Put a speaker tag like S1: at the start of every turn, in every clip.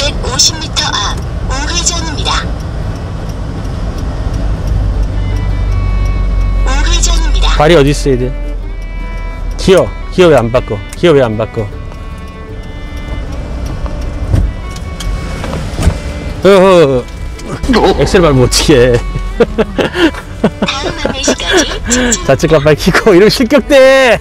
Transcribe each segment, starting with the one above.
S1: 150m 앞 우회전입니다. 우회전입니다.
S2: 발이 어디 있어야 돼? 기어 왜 안 바꿔? 기어 왜 안 바꿔? 엑셀 밟으면 어떻게 해?
S1: 다음 안내시까지 직진.
S2: 좌측 깜빡이 켜고 이러면 실격돼!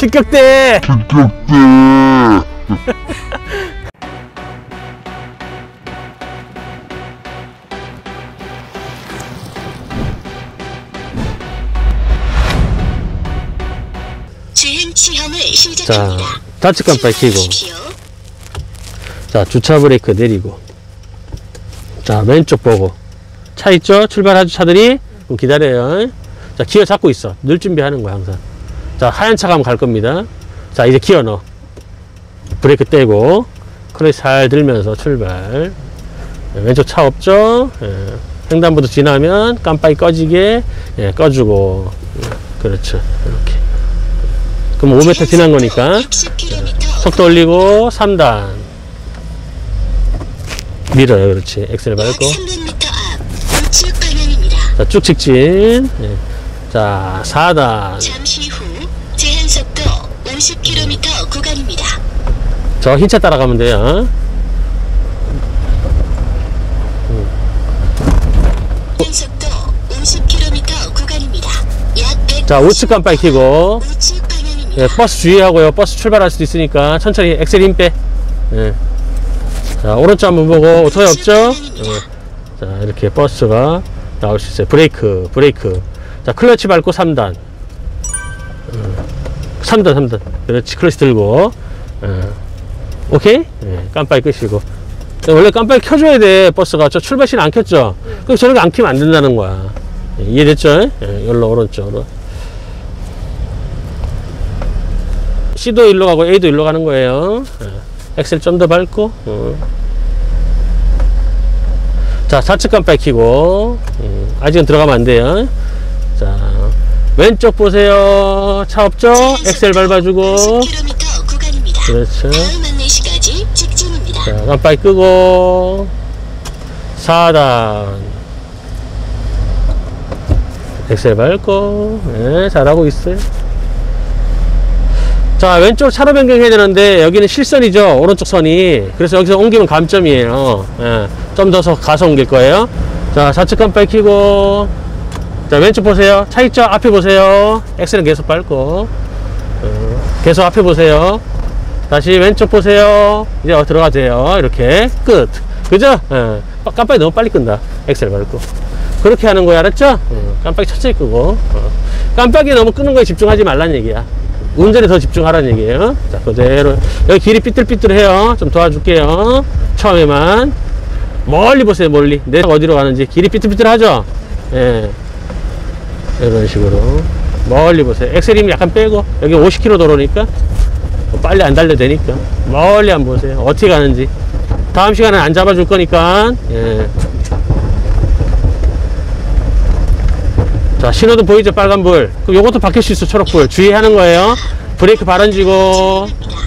S1: 주행 시험을
S2: 자,
S1: 시작합니다.
S2: 좌측 깜빡이 켜고,
S1: 주의하십시오.
S2: 자, 주차 브레이크 내리고, 자, 왼쪽 보고, 차 있죠? 출발하죠, 차들이? 그럼 기다려요. 자, 기어 잡고 있어. 늘 준비하는 거야, 항상. 자, 하얀 차 가면 갈 겁니다. 자, 이제 기어 넣어. 브레이크 떼고, 클러치 잘 들면서 출발. 왼쪽 차 없죠? 예. 횡단보도 지나면 깜빡이 꺼지게, 예, 꺼주고. 그렇죠. 이렇게. 그럼 5m 지난 거니까.
S1: 60km
S2: 속도 올리고, 3단. 밀어요. 그렇지. 엑셀
S1: 약
S2: 밟고.
S1: 300m 앞 우측 방향입니다.
S2: 자, 쭉 직진. 예. 자, 4단.
S1: 잠시 후 제한 속도 50km 구간입니다.
S2: 저 흰 차 따라가면 돼요.
S1: 제한 속도 50km 구간입니다. 약 100.
S2: 자, 우측 깜빡이 켜고.
S1: 우측 방향입니다.
S2: 예, 버스 주의하고요. 버스 출발할 수도 있으니까 천천히 엑셀 힘 빼. 예. 자, 오른쪽 한번 보고 오토바이 없죠? 예. 자, 이렇게 버스가 나올 수 있어요. 브레이크. 자, 클러치 밟고 3단. 3단. 그렇지. 클러치 들고. 오케이? 예, 깜빡이 끄시고. 원래 깜빡이 켜줘야 돼, 버스가. 저 출발신 안 켰죠? 그럼 저렇게 안 켜면 안 된다는 거야. 예, 이해됐죠? 예, 여기로 오른쪽으로. C도 일로 가고 A도 일로 가는 거예요. 엑셀 좀 더 밟고. 자, 좌측 깜빡이 켜고. 아직은 들어가면 안 돼요. 자, 왼쪽 보세요. 차 없죠? 엑셀 밟아주고.
S1: 50km 구간입니다.
S2: 그렇죠.
S1: 다음 안내시까지 직진입니다.
S2: 자, 깜빡이 끄고. 4단. 엑셀 밟고. 네, 잘하고 있어요. 자, 왼쪽 차로 변경해야 되는데 여기는 실선이죠, 오른쪽 선이. 그래서 여기서 옮기면 감점이에요. 예, 좀 더 가서 옮길 거예요. 자, 좌측 깜빡이 켜고. 자, 왼쪽 보세요. 차 있죠? 앞에 보세요. 엑셀은 계속 밟고. 계속 앞에 보세요. 다시 왼쪽 보세요. 이제 들어가도 돼요. 이렇게 끝. 그죠? 예, 깜빡이 너무 빨리 끈다. 엑셀 밟고. 그렇게 하는 거야, 알았죠? 깜빡이 천천히 끄고. 깜빡이 너무 끄는 거에 집중하지 말란 얘기야. 운전에 더 집중하라는 얘기예요. 자, 그대로. 여기 길이 삐뚤삐뚤해요. 좀 도와줄게요. 처음에만. 멀리 보세요, 멀리. 내가 어디로 가는지. 길이 삐뚤삐뚤하죠? 예. 이런 식으로. 멀리 보세요. 엑셀 힘 약간 빼고. 여기 50km 도로니까. 빨리 안 달려도 되니까. 멀리 한번 보세요. 어떻게 가는지. 다음 시간에 안 잡아줄 거니까. 예. 자, 신호도 보이죠? 빨간불. 그럼 요것도 바뀔 수 있어, 초록불. 주의하는 거예요. 브레이크 발언지고.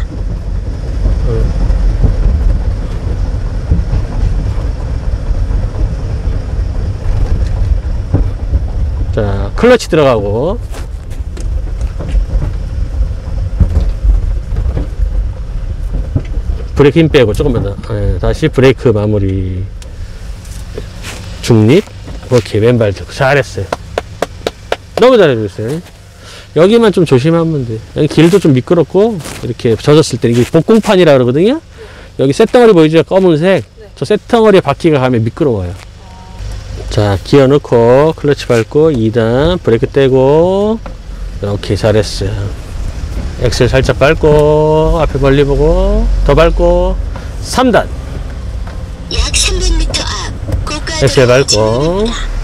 S2: 자, 클러치 들어가고. 브레이크 힘 빼고, 조금만 더. 예, 다시 브레이크 마무리. 중립. 오케이, 왼발 들고. 잘했어요. 너무 잘해주고 있어요. 여기만 좀 조심하면 돼. 여기 길도 좀 미끄럽고, 이렇게 젖었을 때, 이게 복공판이라 그러거든요? 여기 쇳덩어리 보이죠? 검은색. 네. 저 쇳덩어리에 바퀴가 가면 미끄러워요. 자, 기어 넣고, 클러치 밟고, 2단, 브레이크 떼고, 오케이, 잘했어요. 엑셀 살짝 밟고, 앞에 멀리 보고, 더 밟고, 3단.
S1: 약 300m 앞 고가
S2: 엑셀 밟고.
S1: 진입입니다.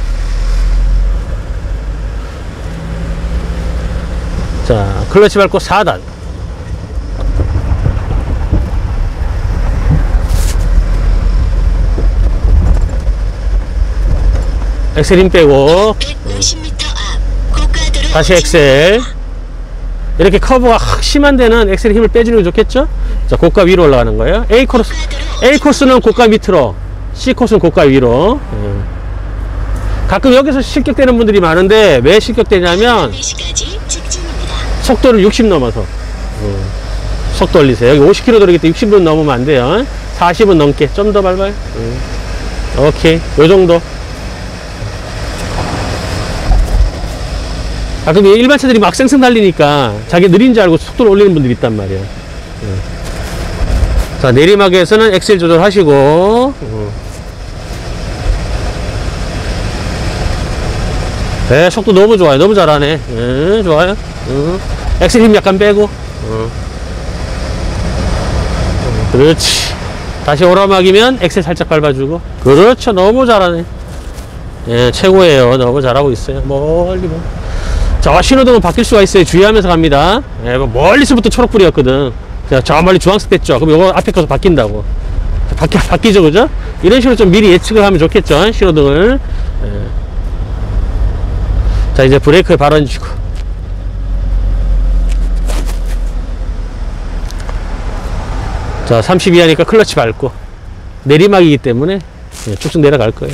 S2: 자, 클러치 밟고 4단. 엑셀 힘 빼고.
S1: 150m 앞 고가도로
S2: 다시 엑셀. 이렇게 커브가 확 심한 데는 엑셀 힘을 빼주는 게 좋겠죠? 자, 고가 위로 올라가는 거예요. A 코러스.
S1: 고가도로
S2: A 코스는 고가 밑으로, C 코스는 고가 위로. 가끔 여기서 실격되는 분들이 많은데 왜 실격되냐면
S1: 4시까지 직진입니다.
S2: 속도를 60 넘어서 속도 올리세요. 여기 50km 돌리기 때 60은 넘으면 안 돼요. 40은 넘게 좀 더 밟아요. 오케이, 요 정도. 가끔 일반 차들이 막 쌩쌩 달리니까 자기 느린 줄 알고 속도를 올리는 분들이 있단 말이에요. 자, 내리막에서는 엑셀 조절하시고 네, 속도 너무 좋아요. 너무 잘하네. 좋아요. 엑셀 힘 약간 빼고. 그렇지. 다시 오라막이면 엑셀 살짝 밟아주고. 그렇죠. 너무 잘하네. 예, 최고예요. 너무 잘하고 있어요. 멀리 뭐. 자, 신호등은 바뀔 수가 있어요. 주의하면서 갑니다. 예, 멀리서부터 초록불이었거든. 자, 저 멀리 주황색 됐죠. 그럼 요거 앞에 거서 바뀐다고. 바뀌죠, 그죠? 이런 식으로 좀 미리 예측을 하면 좋겠죠. 신호등을. 예. 자, 이제 브레이크에 발언 주고. 자, 30 이하니까 클러치 밟고. 내리막이기 때문에 쭉쭉 내려갈 거예요.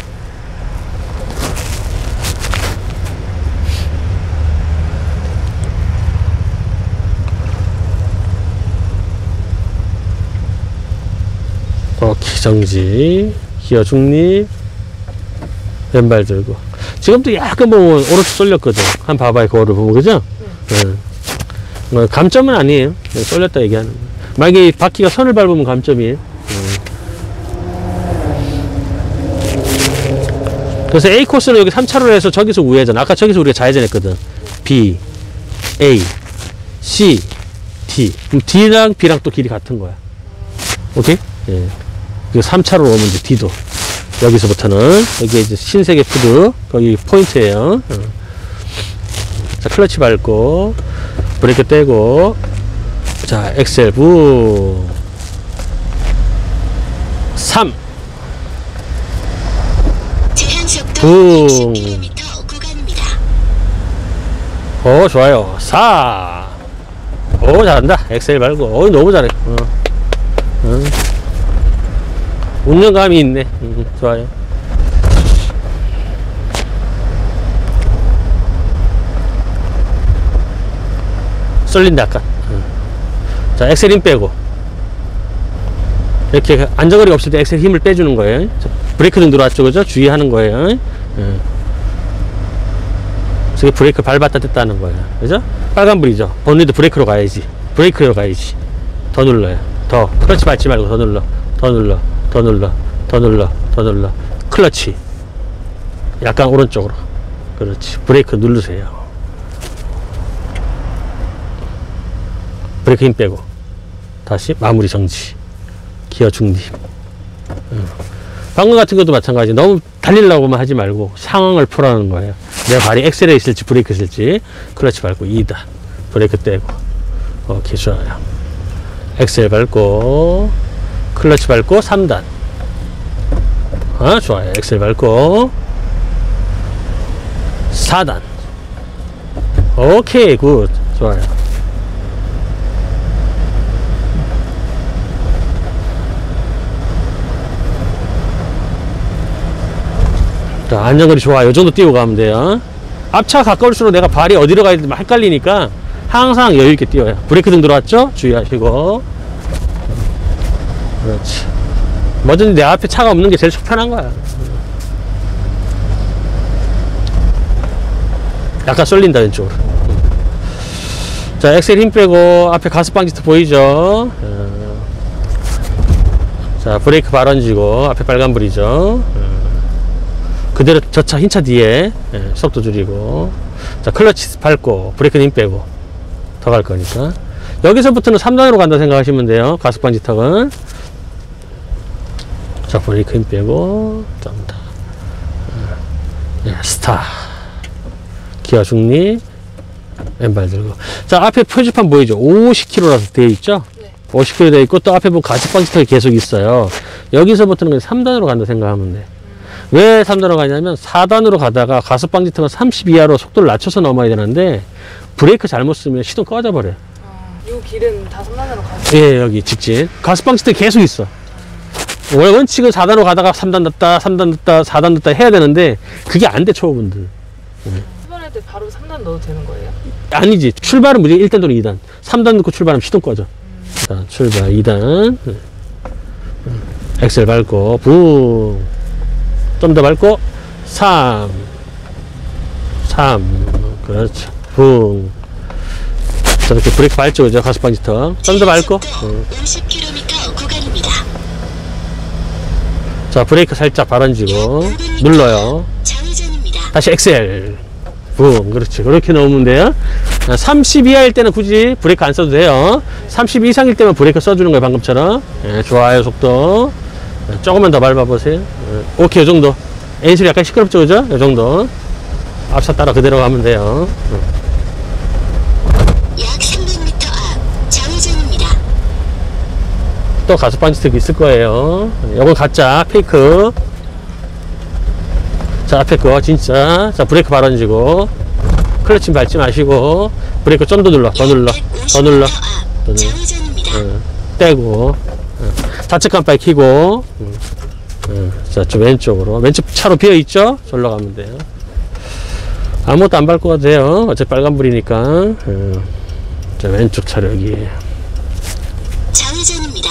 S2: 오케이, 정지. 기어 중립. 왼발 들고. 지금도 약간 보면 오른쪽 쏠렸거든. 한 봐봐요, 거울을 보면, 그죠? 뭐 감점은 아니에요. 쏠렸다 얘기하는 거. 만약에 바퀴가 선을 밟으면 감점이에요. 그래서 A 코스는 여기 3차로로 해서 저기서 우회전. 아까 저기서 우리가 좌회전 했거든. B, A, C, D. 그럼 D랑 B랑 또 길이 같은 거야. 오케이? 예. 그 3차로로 오면 이제 D도. 여기서부터는, 여기 이제 흰색의 푸드, 거기 포인트에요. 자, 클러치 밟고, 브레이크 떼고, 자, 엑셀 부 3.
S1: 제한 속도
S2: 붕.
S1: 60km 구간입니다.
S2: 오, 좋아요. 4. 오, 잘한다. 엑셀 밟고. 오, 너무 잘해. 운전감이 있네. 좋아요. 쏠린다, 아까. 자, 엑셀 힘 빼고. 이렇게 안정거리가 없을 때 엑셀 힘을 빼주는 거예요. 자, 브레이크 등 들어왔죠, 그죠? 주의하는 거예요. 저기 브레이크 밟았다 뗐다 하는 거예요. 그죠? 빨간불이죠? 번호도 브레이크로 가야지. 브레이크로 가야지. 더 눌러요. 더. 클러치 밟지 말고 더 눌러. 더 눌러. 더 눌러. 더 눌러. 더 눌러. 클러치. 약간 오른쪽으로. 그렇지. 브레이크 누르세요. 브레이크 힘 빼고. 다시 마무리 정지. 기어 중립. 방금 같은 것도 마찬가지. 너무 달리려고만 하지 말고 상황을 풀어라는 거예요. 내 발이 엑셀에 있을지 브레이크 있을지. 클러치 밟고 2다. 브레이크 떼고. 오케이, 좋아요. 엑셀 밟고 클러치 밟고 3단. 좋아요. 엑셀 밟고 4단. 오케이, 굿. 좋아요. 자, 안정거리 좋아요. 요 정도 띄우고 가면 돼요. 앞차 가까울수록 내가 발이 어디로 가야 될지 헷갈리니까 항상 여유있게 띄워요. 브레이크 등 들어왔죠? 주의하시고. 그렇지. 뭐든지 내 앞에 차가 없는 게 제일 속 편한 거야. 약간 쏠린다, 왼쪽으로. 자, 엑셀 힘 빼고 앞에 가스방지턱 보이죠? 자, 브레이크 발 얹고 앞에 빨간불이죠. 그대로 저 차 흰 차 뒤에 속도 줄이고. 자, 클러치 밟고 브레이크 힘 빼고 더 갈 거니까. 여기서부터는 3단으로 간다 생각하시면 돼요. 가속방지턱은. 자, 브레이크 힘 빼고 좀 더. 스타. 기어 중립. 왼발 들고. 자, 앞에 표지판 보이죠? 50km라서 되어 있죠? 네. 50km 되어 있고 또 앞에 보면 가속방지턱이 계속 있어요. 여기서부터는 그냥 3단으로 간다 생각하면 돼. 왜 3단으로 가냐면 4단으로 가다가 가속방지턱은 30 이하로 속도를 낮춰서 넘어야 되는데 브레이크 잘못 쓰면 시동 꺼져버려요.
S3: 이 길은 다 3단으로 가요?
S2: 예, 여기 직진. 가스방지턱이 계속 있어. 원칙은 4단으로 가다가 3단 넣었다, 3단 넣었다, 4단 넣었다 해야 되는데 그게 안 돼, 초보분들.
S3: 출발할 때 바로 3단 넣어도 되는 거예요?
S2: 아니지. 출발은 무조건 1단 또는 2단. 3단 넣고 출발하면 시동 꺼져. 자, 출발 2단. 엑셀 밟고 붕. 좀 더 밟고 3. 그렇죠. 붕. 자, 이렇게 브레이크 밟죠, 그죠? 가스방지턱. 좀 더 밟고.
S1: 50km 구간입니다.
S2: 자, 브레이크 살짝 발언지고 눌러요.
S1: 좌회전입니다.
S2: 다시 엑셀. 붕. 그렇지. 그렇게 넣으면 돼요. 30 이하일 때는 굳이 브레이크 안 써도 돼요. 30 이상일 때만 브레이크 써주는 거예요, 방금처럼. 예, 좋아요, 속도. 조금만 더 밟아보세요. 오케이, 이 정도. 엔실이 약간 시끄럽죠, 그죠? 이 정도. 앞차 따라 그대로 가면 돼요.
S1: 약 300m 앞 좌회전입니다.
S2: 또 가속 반지턱이 있을 거예요. 이건 가짜, 페이크. 자, 앞에 거 진짜. 자, 브레이크 발언지고 클러치 밟지 마시고 브레이크 좀 더 눌러, 더 눌러, 더 눌러, 더 눌러.
S1: 좌회전입니다.
S2: 떼고 좌측 깜빡이 켜고. 자, 좀 왼쪽으로. 왼쪽 차로 비어 있죠? 절로 가면 돼요. 아무것도 안 밟고 가도 돼요. 어차피 빨간불이니까. 자, 왼쪽 차로 여기.
S1: 좌회전입니다.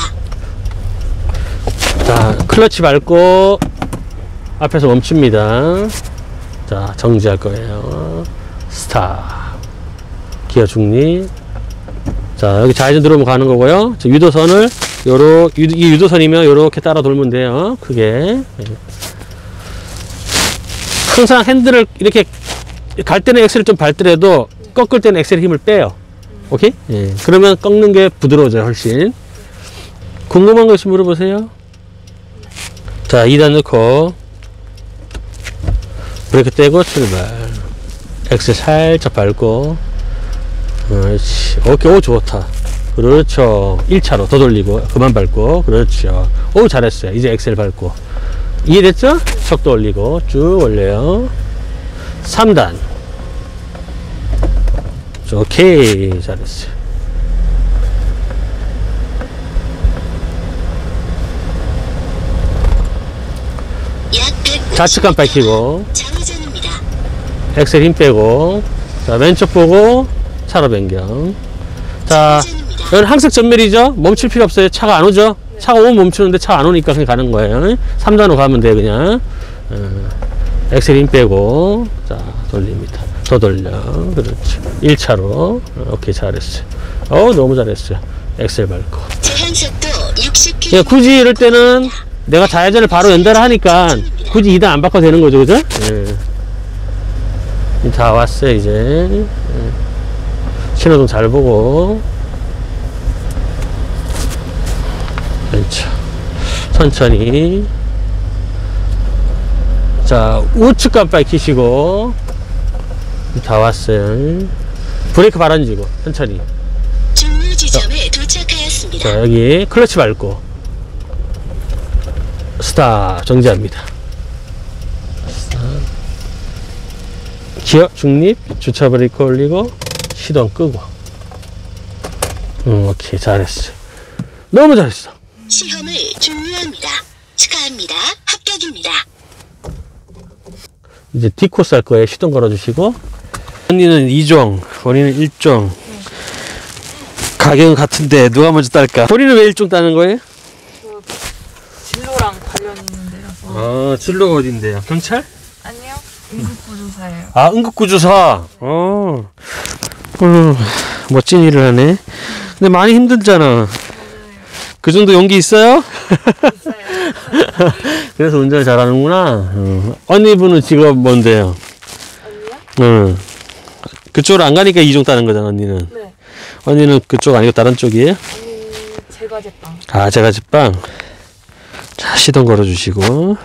S2: 자, 클러치 밟고 앞에서 멈춥니다. 자, 정지할 거예요. 스탑. 기어 중립. 자, 여기 좌회전 들어오면 가는 거고요. 자, 유도선을 이 유도선이면 요렇게 따라 돌면 돼요. 크게. 항상 핸들을 이렇게 갈 때는 엑셀을 좀 밟더라도 꺾을 때는 엑셀 힘을 빼요. 오케이? 예. 그러면 꺾는 게 부드러워져요, 훨씬. 궁금한 거 있으면 물어보세요. 자, 2단 넣고 브레이크 떼고 출발. 엑셀 살짝 밟고. 그렇지. 오케이. 오, 좋다. 그렇죠. 1차로 더 돌리고 그만 밟고. 그렇죠. 오, 잘했어요. 이제 엑셀 밟고. 이해됐죠? 속도 올리고 쭉 올려요. 3단. 오케이. 잘했어요.
S1: 약 150m
S2: 좌측 깜빡이 켜고
S1: 좌회전입니다.
S2: 엑셀 힘 빼고. 자, 왼쪽 보고 차로 변경. 자, 여기는 항색 전멸이죠? 멈출 필요 없어요. 차가 안 오죠? 차가 오면 멈추는데 차 안 오니까 그냥 가는 거예요. 3단으로 가면 돼, 그냥. 엑셀 힘 빼고. 자, 돌립니다. 더 돌려. 그렇죠. 1차로. 오케이, 잘했어요. 너무 잘했어요. 엑셀 밟고.
S1: 제한 속도 60km.
S2: 그러니까 굳이 이럴 때는 내가 좌회전을 바로 연달아 하니까 굳이 2단 안 바꿔도 되는 거죠, 그죠? 다 왔어요, 이제. 신호등 잘 보고. 그렇죠. 천천히. 자, 우측 깜빡이 켜시고. 다 왔어요. 브레이크 발언지고, 천천히.
S1: 중류 지점에 도착하였습니다.
S2: 자, 여기 클러치 밟고. 스탑. 정지합니다. 스탑. 기어 중립. 주차 브레이크 올리고. 시동 끄고. 오케이. 잘했어. 너무 잘했어.
S1: 시험을 종료합니다. 축하합니다. 합격입니다.
S2: 이제 D코스 할 거예요. 시동 걸어주시고. 언니는 2종, 본인은 1종. 가격은 같은데 누가 먼저 딸까? 본인은 왜 1종 따는 거예요?
S3: 진로랑 관련 있는 데라서.
S2: 진로가 어딘데요? 경찰?
S3: 아니요. 응급구조사예요.
S2: 아, 응급구조사. 멋진 일을 하네. 근데 많이 힘들잖아. 그 정도 용기 있어요?
S3: 있어요.
S2: 그래서 운전을 잘하는구나. 언니분은 직업 뭔데요?
S3: 언니요?
S2: 그쪽으로 안 가니까 2종 따는 거잖아, 언니는.
S3: 네.
S2: 언니는 그쪽 아니고 다른 쪽이에요?
S3: 언니 제과제빵.
S2: 아, 제가 집방. 자, 시동 걸어주시고.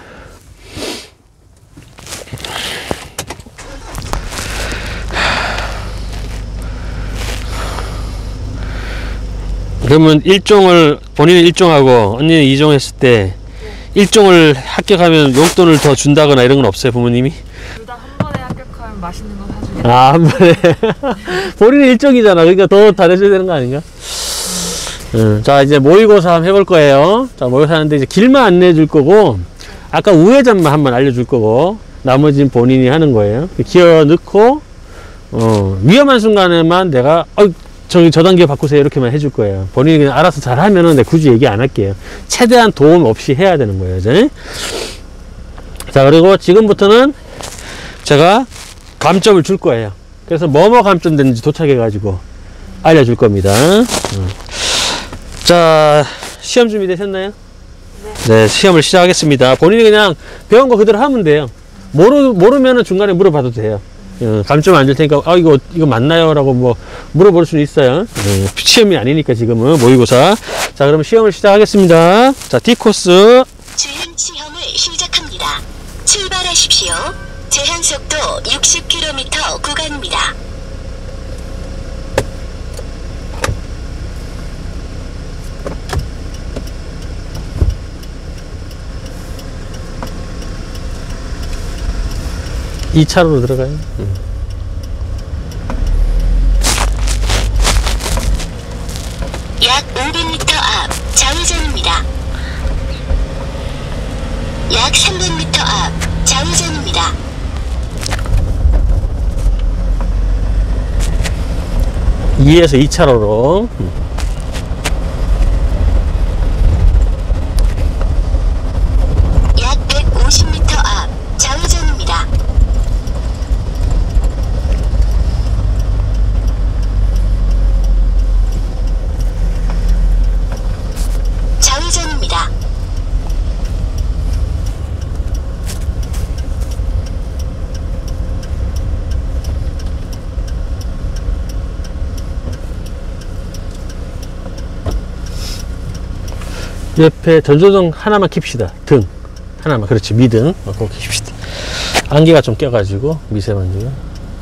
S2: 그러면 1종을, 본인은 1종하고 언니는 2종 했을 때 1종을 합격하면 용돈을 더 준다거나 이런 건 없어요, 부모님이?
S3: 둘 다 한 번에 합격하면 맛있는 거 사주겠다.
S2: 아, 한 번에. 본인은 1종이잖아. 그러니까 더 잘해줘야 되는 거 아닌가? 자, 이제 모의고사 한번 해볼 거예요. 자, 모의고사 하는데 이제 길만 안내해 줄 거고, 아까 우회전만 한번 알려줄 거고, 나머지는 본인이 하는 거예요. 기어 넣고, 위험한 순간에만 내가, 저기 저단 기어 바꾸세요. 이렇게만 해줄 거예요. 본인이 그냥 알아서 잘 하면은 내가 굳이 얘기 안 할게요. 최대한 도움 없이 해야 되는 거예요. 이제. 자, 그리고 지금부터는 제가 감점을 줄 거예요. 그래서 뭐뭐 감점됐는지 도착해가지고 알려줄 겁니다. 자, 시험 준비되셨나요? 네, 시험을 시작하겠습니다. 본인이 그냥 배운 거 그대로 하면 돼요. 모르면은 중간에 물어봐도 돼요. 감점 안 줄 테니까, 이거 맞나요? 라고 뭐 물어볼 수는 있어요. 시험이 아니니까 지금은 모의고사. 자, 그러면 시험을 시작하겠습니다. 자, D코스.
S1: 주행 시험을 시작합니다. 출발하십시오. 제한 속도 60km 구간입니다.
S2: 이 차로로 들어가요.
S1: 약 500m 앞 좌회전입니다. 약 300m 앞 좌회전입니다.
S2: 이에서 2차로로.
S1: 약 150m 앞 좌회전입니다. 좌회전입니다.
S2: 옆에 전조등 하나만 킵시다. 등 하나만. 그렇지. 미등 꼭 킵시다. 안개가 좀 껴가지고 미세먼지가.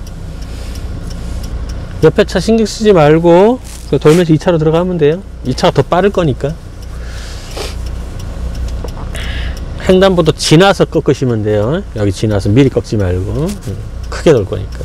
S2: 옆에 차 신경 쓰지 말고 돌면서 2차로 들어가면 돼요. 2차가 더 빠를 거니까. 횡단보도 지나서 꺾으시면 돼요. 여기 지나서 미리 꺾지 말고. 크게 돌 거니까.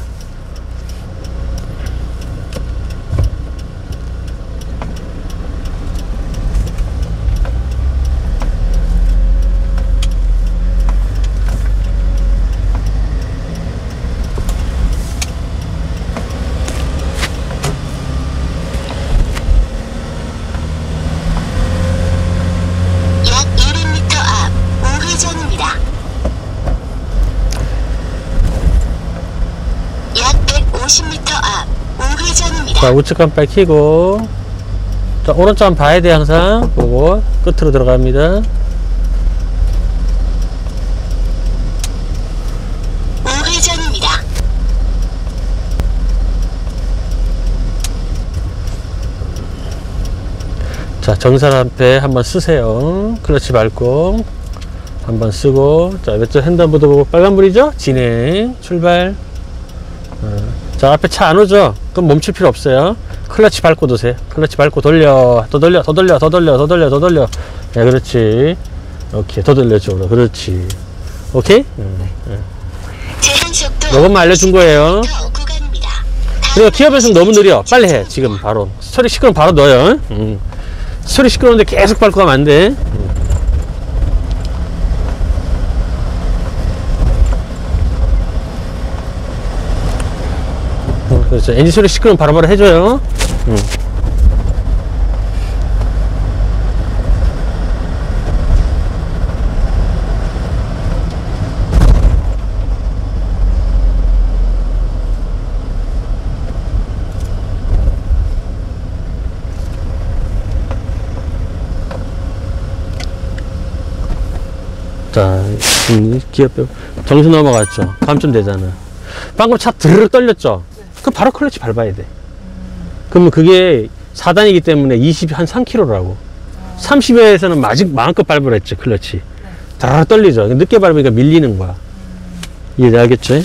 S1: 약 200m 앞 우회전입니다. 약 150m 앞 우회전입니다.
S2: 자, 우측 깜빡 켜고. 자, 오른쪽 한번 봐야 돼. 항상 보고 끝으로 들어갑니다.
S1: 우회전입니다.
S2: 자, 정산 앞에 한번 쓰세요. 클러치 밟고 한번 쓰고. 자, 왼쪽 횡단보도 보고 빨간불이죠? 진행 출발. 자, 앞에 차 안 오죠? 그럼 멈출 필요 없어요. 클러치 밟고 도세요. 클러치 밟고 돌려. 더 돌려. 더 돌려. 더 돌려. 더 돌려. 더 돌려. 네, 그렇지. 오케이. 더 돌려 쪽으로. 그렇지. 오케이?
S1: 제한 속도
S2: 요것만 알려준 거예요.
S1: 60km 구간입니다.
S2: 그리고 기어 변속 너무 느려. 빨리 해. 지금 바로. 스토리 시끄러우면 바로 넣어요. 스토리 시끄러운데 계속 밟고 가면 안 돼. 그렇죠. 엔진 소리 시끄러우면 바로바로 해줘요. 자, 기어 빼고 정신 넘어갔죠. 감점되잖아. 방금 차 드르륵 떨렸죠. 그럼 바로 클러치 밟아야 돼. 그러면 그게 4단이기 때문에 20, 한 3km라고. 30에서는 마음껏 밟으랬죠, 클러치. 다르륵 떨리죠. 늦게 밟으니까 밀리는 거야. 이해되겠죠?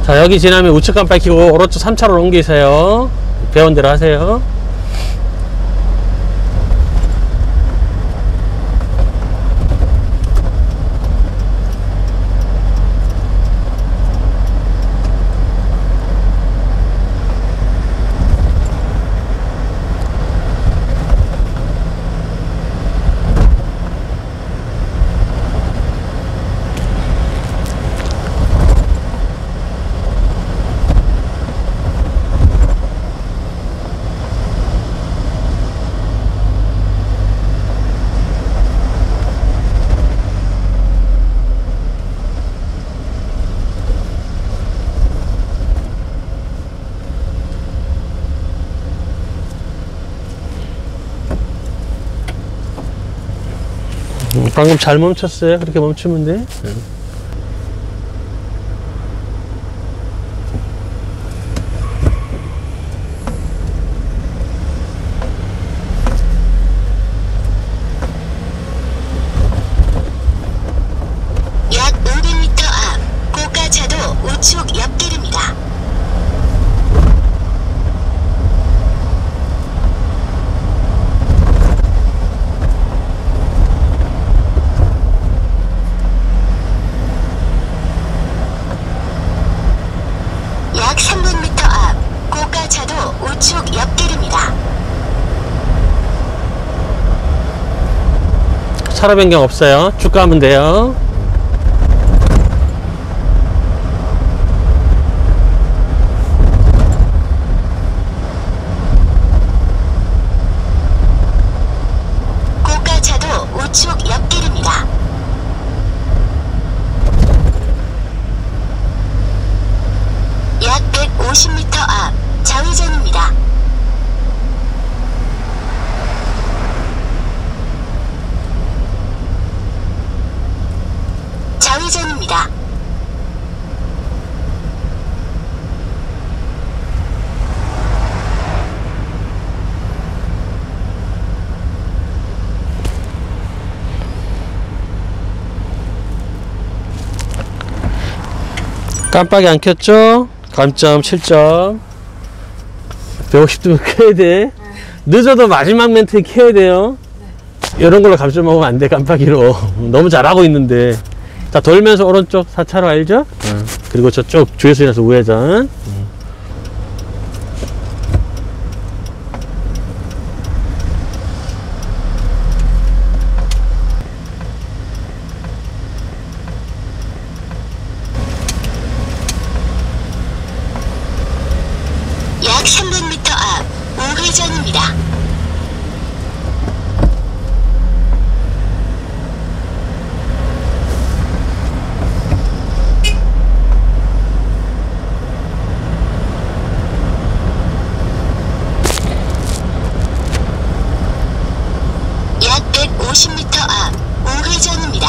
S2: 자, 여기 지나면 우측 깜빡이 켜고 오른쪽 3차로 옮기세요. 배운 대로 하세요. 방금 잘 멈췄어요. 그렇게 멈추면 돼.
S1: 약 500m 앞 고가차도 우측 옆길입니다. 약 300m 앞 고가차도 우측 옆길입니다.
S2: 차로 변경 없어요. 쭉 가면 돼요.
S1: 고가차도 우측 옆길입니다. 약 150m 앞 좌회전입니다. 좌회전입니다.
S2: 깜빡이 안 켰죠? 감점 7점. 150도 켜야 돼. 늦어도 마지막 멘트에 켜야 돼요. 이런 걸로 감점 먹으면 안 돼. 깜빡이로. 너무 잘하고 있는데. 자, 돌면서 오른쪽 4차로 알죠? 그리고 저쪽 주유소에서 우회전.
S1: 약 300m 앞 우회전입니다. 약 150m 앞 우회전입니다.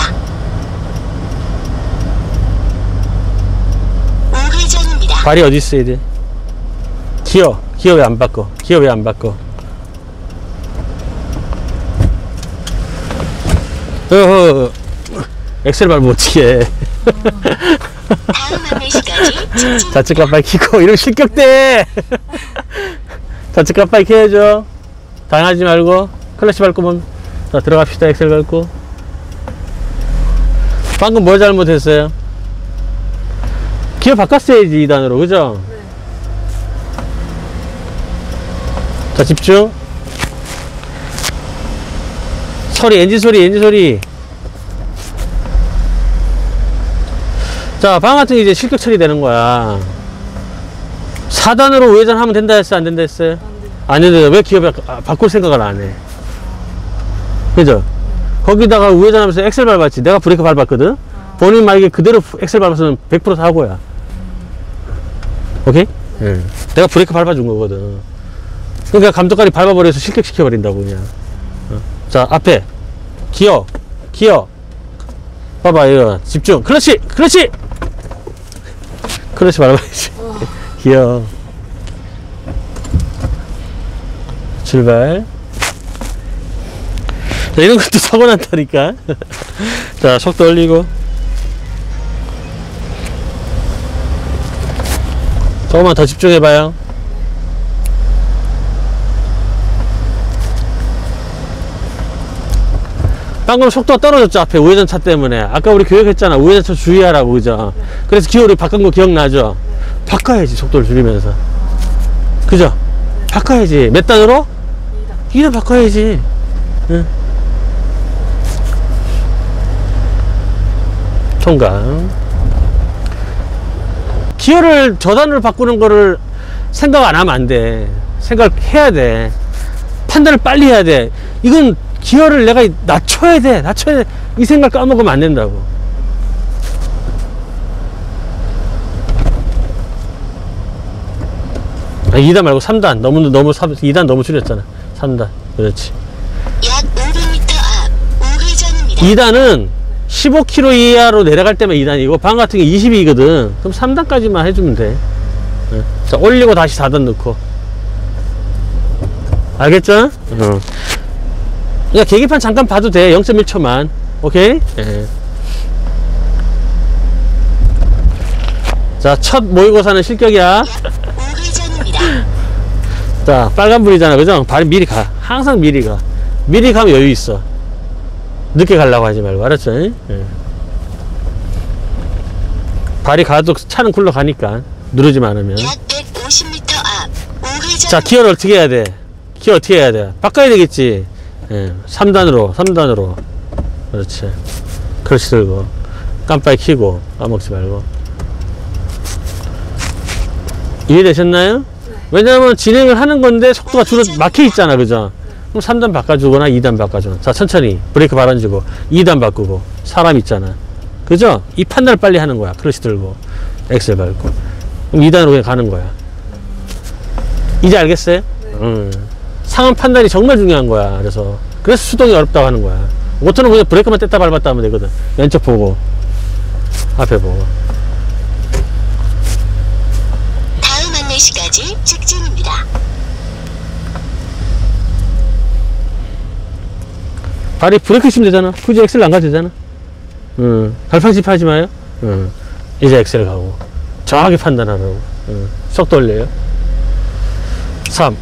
S1: 우회전입니다.
S2: 발이 어디 있어야 돼? 기어 왜 안 바꿔? 기어 왜 안 바꿔? 엑셀 밟으면 어떻게 해?
S1: 다음 안내시까지 직진.
S2: 좌측 깜빡이 켜고 이러면 실격돼. 좌측 깜빡이 켜야죠. 당하지 말고 클러치 밟고 멈. 자, 들어갑시다. 엑셀 밟고. 방금 뭐 잘못했어요? 기어 바꿨어야지 2단으로, 그죠?
S3: 네.
S2: 자, 집중. 소리, 엔진 소리. 자, 방금 같은 게 이제 실격 처리되는 거야. 4단으로 우회전하면 된다 했어요? 안 된다 했어요? 안 된다. 왜 기어 바꿀 생각을 안 해? 그죠? 거기다가 우회전하면서 엑셀 밟았지. 내가 브레이크 밟았거든? 본인 만약에 그대로 엑셀 밟았으면 100% 사고야. 오케이? 네. 내가 브레이크 밟아준 거거든. 그러니까 감독관이 밟아버려서 실격시켜버린다고, 그냥. 자, 앞에. 기어. 봐봐, 이거. 집중. 클러치! 클러치 밟아야지. 기어. 출발. 자, 이런 것도 사고 난다니까. 자, 속도 올리고. 조금만 더 집중해봐요. 방금 속도가 떨어졌죠. 앞에 우회전 차 때문에. 아까 우리 교육했잖아. 우회전 차 주의하라고, 그죠? 그래서 기어를 바꾼 거 기억나죠? 바꿔야지, 속도를 줄이면서. 그죠? 바꿔야지. 몇 단으로? 2단 바꿔야지. 응. 통과. 기어를 저단으로 바꾸는 거를 생각 안 하면 안 돼. 생각해야 돼. 판단을 빨리 해야 돼. 이건 기어를 내가 낮춰야 돼. 이 생각 까먹으면 안 된다고. 아, 2단 말고 3단. 너무 2단 너무 줄였잖아. 3단. 그렇지.
S1: 약 500m 앞 우회전입니다.
S2: 2단은 15km 이하로 내려갈 때만 2단이고, 방 같은 게 22거든. 그럼 3단까지만 해주면 돼. 자, 올리고 다시 4단 넣고. 알겠죠? 그러니까 계기판 잠깐 봐도 돼. 0.1초만. 오케이? 예. 자, 첫 모의고사는 실격이야.
S1: 약 우회전입니다.
S2: 자, 빨간불이잖아. 그죠? 발이 미리 가. 항상 미리 가. 미리 가면 여유 있어. 늦게 가려고 하지 말고. 알았죠? 예. 발이 가도 차는 굴러가니까. 누르지만 않으면.
S1: 약 150m 앞 우회전.
S2: 자, 기어를 어떻게 해야 돼? 기어 어떻게 해야 돼? 바꿔야 되겠지. 예. 3단으로. 그렇지. 크러치 들고. 깜빡이 켜고. 까먹지 말고. 이해되셨나요?
S3: 네.
S2: 왜냐하면 진행을 하는 건데 속도가 막혀 있잖아. 그죠? 그럼 3단 바꿔주거나 2단 바꿔주거나. 자, 천천히. 브레이크 발언주고. 2단 바꾸고. 사람 있잖아. 그죠? 이 판단을 빨리 하는 거야. 크러치 들고. 엑셀 밟고. 그럼 2단으로 그냥 가는 거야. 이제 알겠어요?
S3: 네.
S2: 상황 판단이 정말 중요한 거야. 그래서 수동이 어렵다고 하는 거야. 오토는 그냥 브레이크만 뗐다 밟았다 하면 되거든. 왼쪽 보고 앞에 보고.
S1: 다음 안내시까지 직진입니다.
S2: 발이 브레이크 치면 되잖아. 굳이 엑셀 안 가도 되잖아. 발판집 하지 마요. 이제 엑셀 가고 정확히 판단하라고. 속도 올려요. 3.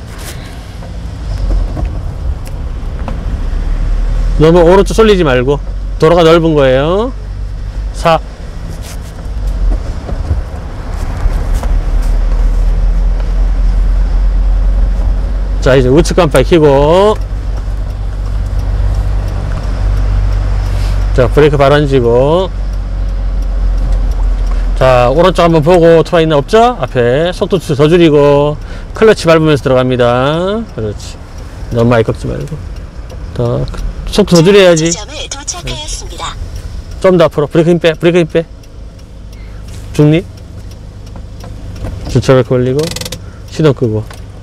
S2: 너무 오른쪽 쏠리지 말고. 도로가 넓은 거예요. 4. 자, 이제 우측 깜빡이 켜고. 자, 브레이크 발언지고. 자, 오른쪽 한번 보고 오토바이 있나 없죠? 앞에 속도 더 줄이고 클러치 밟으면서 들어갑니다. 그렇지. 너무 많이 꺾지 말고. 더 속도 더 줄여야지.
S1: 지점에 도착하였습니다.
S2: 좀 더 앞으로. 브레이크 힘 빼. 중립. 주차 브레이크 올리고 시동 끄고.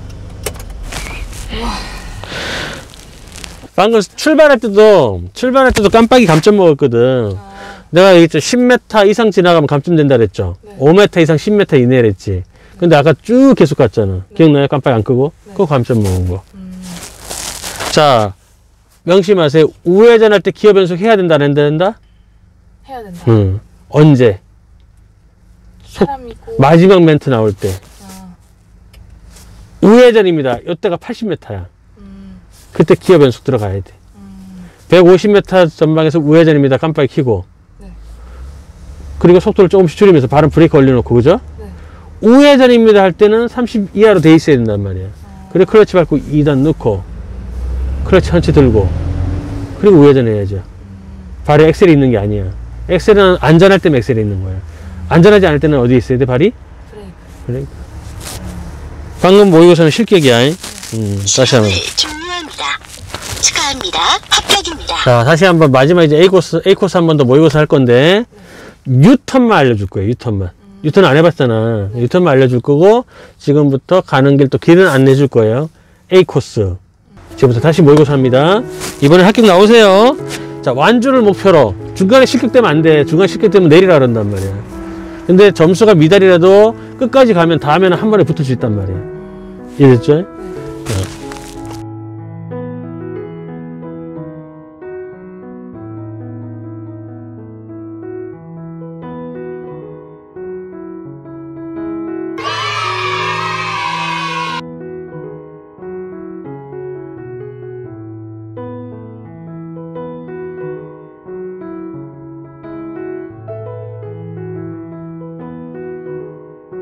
S2: 방금 출발할 때도 깜빡이 감점 먹었거든. 내가 얘기했죠. 10m 이상 지나가면 감점된다 그랬죠.
S3: 네.
S2: 5m 이상 10m 이내 그랬지. 근데 아까 쭉 계속 갔잖아.
S3: 네.
S2: 기억나요? 깜빡이 안 끄고.
S3: 네.
S2: 그거 감점 먹은 거. 자, 명심하세요. 우회전할 때 기어 변속 해야 된다, 안 된다?
S3: 해야 된다.
S2: 언제?
S3: 사람 있고.
S2: 마지막 멘트 나올 때. 우회전입니다. 이때가 80m야. 그때 기어 변속 들어가야 돼. 150m 전방에서 우회전입니다. 깜빡이 켜고.
S3: 네.
S2: 그리고 속도를 조금씩 줄이면서 발은 브레이크 올려놓고, 그죠?
S3: 네.
S2: 우회전입니다 할 때는 30 이하로 돼 있어야 된단 말이야. 그리고 클러치 밟고 2단 넣고, 클러치 한치 들고, 그리고 우회전 해야죠. 발에 엑셀이 있는 게 아니야. 엑셀은 안전할 때만 엑셀이 있는 거야. 안전하지 않을 때는 어디 있어야 돼, 발이? 브레이크. 방금 모의고사는 실격이야. 다시 한번.
S1: 종료합니다. 축하합니다. 합격입니다.
S2: 자, 다시 한번 마지막 이제 A코스 한 번 더 모의고사 할 건데, 유턴만 알려줄 거예요, 유턴만. 유턴 안 해봤잖아. 유턴만 알려줄 거고, 지금부터 가는 길 또 길은 안 내줄 거예요. A코스. 지금부터 다시 모의고사 합니다. 이번에 합격 나오세요. 자, 완주를 목표로. 중간에 실격되면 안 돼. 중간에 실격되면 내리라 그런단 말이야. 근데 점수가 미달이라도 끝까지 가면 다음에는 한 번에 붙을 수 있단 말이야. 이해됐죠?